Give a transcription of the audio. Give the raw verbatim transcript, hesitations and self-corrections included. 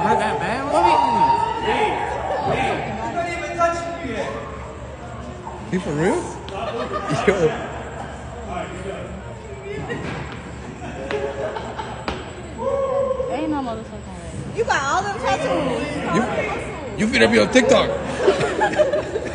hurt that bad? What He for real? Yo. Ain't no motherfucking way. You got all them tattoos. You, you finna be on TikTok.